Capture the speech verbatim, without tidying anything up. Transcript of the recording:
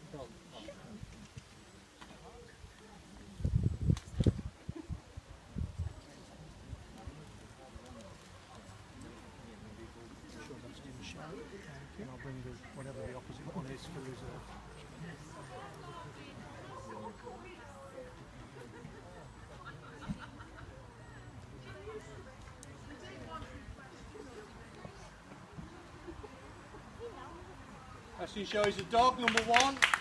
And I'll bring the, whatever the opposite one is for reserve. Actually shows the dog number one.